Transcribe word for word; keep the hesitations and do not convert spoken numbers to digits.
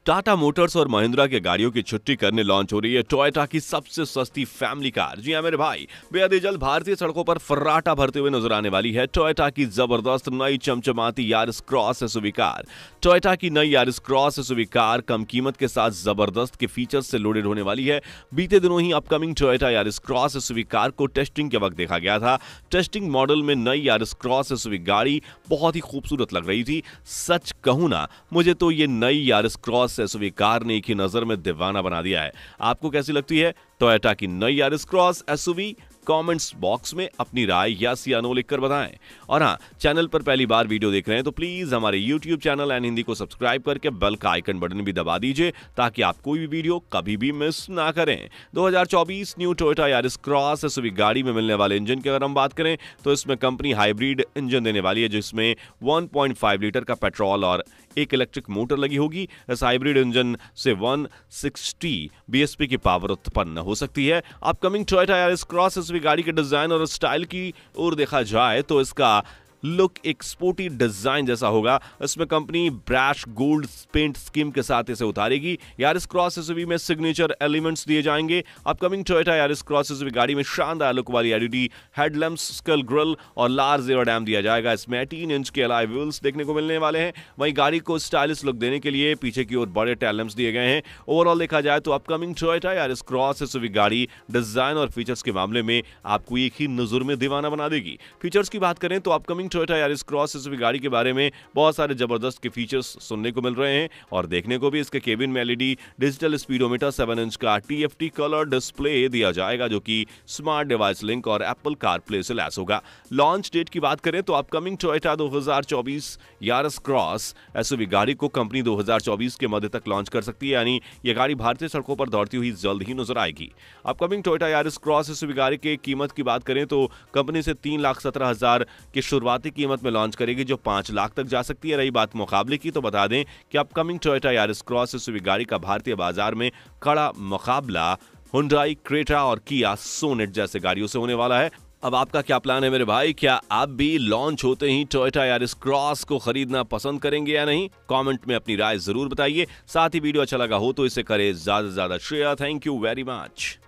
Tata Motors और महिंद्रा के गाड़ियों की छुट्टी करने लॉन्च हो रही है टोयोटा की सबसे सस्ती फैमिली कार। जी हां मेरे भाई, बेहद ही जल्द भारतीय सड़कों पर फर्राटा भरते हुए नजर आने वाली है टोयोटा की जबरदस्त नई चमचमाती Yaris Cross SUV car. Toyota की नई यारिस क्रॉस एसयूवी कार कम कीमत के साथ जबरदस्त के फीचर्स से लोडेड होने वाली है। बीते दिनों ही upcoming Toyota Yaris Cross SUV car को टेस्टिंग के वक्त देखा गया था। टेस्टिंग मॉडल में नई यारिस क्रॉस एसयूवी गाड़ी बहुत ही खूबसूरत लग रही थी। सच कहूं ना, मुझे तो ये नई यारिस क्रॉस एसयूवी कार ने एक ही नजर में दीवाना बना दिया है। आपको कैसी लगती है टोयोटा की नई Yaris Cross SUV? Comments box में अपनी राय यस या नो लिखकर बताएं। और हाँ, चैनल पर पहली बार वीडियो देख रहे हैं तो प्लीज हमारे यूट्यूब चैनल एंड हिंदी को सब्सक्राइब करके बेल का आइकन बटन भी दबा दीजिए ताकि आप कोई भी वीडियो कभी भी मिस ना करें। दो हज़ार चौबीस new Toyota Yaris Cross SUV गाड़ी में मिलने वाले इंजन की अगर हम बात करें तो इसमें कंपनी हाइब्रिड इंजन देने वाली है, जिसमें वन पॉइंट फाइव लीटर का पेट्रोल और एक इलेक्ट्रिक मोटर लगी होगी। इस हाइब्रिड इंजन से एक सौ साठ बीएचपी की पावर उत्पन्न हो सकती है। Upcoming Toyota Yaris Cross SUV गाड़ी के डिजाइन और स्टाइल की ओर देखा जाए तो इसका लुक एक स्पोर्टी डिजाइन जैसा होगा। इसमें company brush gold paint scheme के साथ इसे उतारेगी। यारिस क्रॉस एसयूवी में सिग्नेचर एलिमेंट्स दिए जाएंगे। Upcoming Toyota Yaris Cross SUV गाड़ी में शानदार लुक वाली एलईडी हेडलैम्प्स, स्कल ग्रिल और लार्ज एयर डैम दिया जाएगा। इसमें अठारह इंच के अलॉय व्हील्स देखने को मिलने वाले हैं। वहीं गाड़ी को स्टाइलिश लुक देने के लिए पीछे की ओर बड़े टेल लैंप्स दिए गए हैं। ओवरऑल देखा जाए तो upcoming Toyota Yaris Cross SUV गाड़ी डिजाइन और फीचर्स के मामले में आपको एक ही नजर में दीवाना बना देगी। फीचर्स की बात करें तो upcoming Toyota Yaris Cross SUV गाड़ी के बारे में बहुत सारे जबरदस्त के फीचर्स सुनने को मिल रहे हैं और देखने को भी। इसके केबिन में LED digital speedometer, seven inch का टीएफटी कलर डिस्प्ले दिया जाएगा जो कि स्मार्ट डिवाइस लिंक और एप्पल कारप्ले से लैस होगा। लॉन्च डेट की बात करें तो अपकमिंग टोयोटा दो हज़ार चौबीस यारिस क्रॉस एसयूवी गाड़ी को कंपनी दो हज़ार चौबीस के मध्य तक लॉन्च कर सकती है, यानी यह गाड़ी भारतीय सड़कों पर दौड़ती हुई जल्द ही नजर आएगी। Upcoming Toyota Yaris Cross SUV गाड़ी की कीमत की बात करें तो कंपनी से तीन लाख सत्रह हजार की शुरुआती कीमत में लॉन्च करेगी जो पांच लाख तक जा सकती है। रही बात मुकाबले की तो बता दें कि upcoming Toyota Yaris Cross SUV गाड़ी का भारतीय बाजार में कड़ा मुकाबला हुंडई क्रेटा और किया सोनेट जैसे गाड़ियों से होने वाला है। अब आपका क्या प्लान है मेरे भाई? क्या आप भी लॉन्च होते ही टोयोटा यारिस क्रॉस को खरीदना पसंद करेंगे या नहीं? कमेंट में अपनी राय जरूर बताइए। साथ ही वीडियो अच्छा लगा हो तो इसे करें ज्यादा से ज्यादा share. Thank you very much.